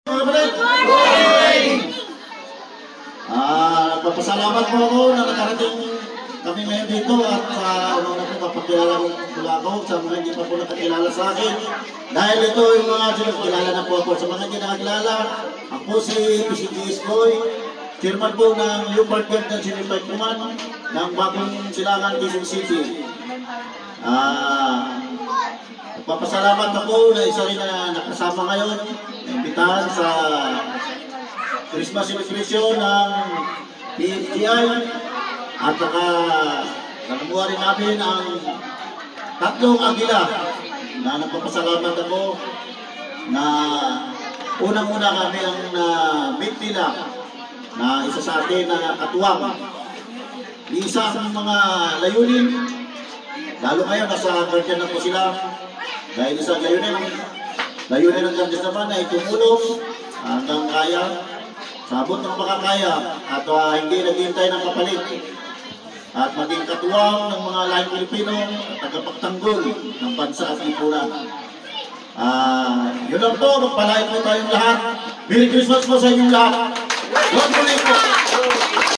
Nagpapasalamat po ako na nakarating kami ngayon dito at una po kapagkilala ko ako sa mga hindi pa po nakakilala sa akin. Dahil ito yung mga sinakilala na po ako. Sa mga hindi nakakilala, ako si PCGS Boy, chairman po ng Leopard Garden Sinipay Kuman ng Bagong Silangan, Quezon City. Nagpapasalamat ako na isa rin na nakasama ngayon, imbitahan sa Christmas celebration ng PFGI at nakamuha rin namin ang tatlong agila na nagpapasalamat ako na unang-una kami ang na-meet nila na isa sa atin na katuwang. Isa ang mga layunin, lalo ngayon nasa guardian na po sila dahil isang layunin ng guardian naman ay tumulong hanggang kaya sabot ng makakaya at hindi naghihintay ng kapalit at maging katuwang ng mga lahing Pilipino at tagapagtanggol ng bansa at lipunan. Yun lang po, magpalain po tayong lahat. Merry Christmas po sa inyong lahat. God bless po.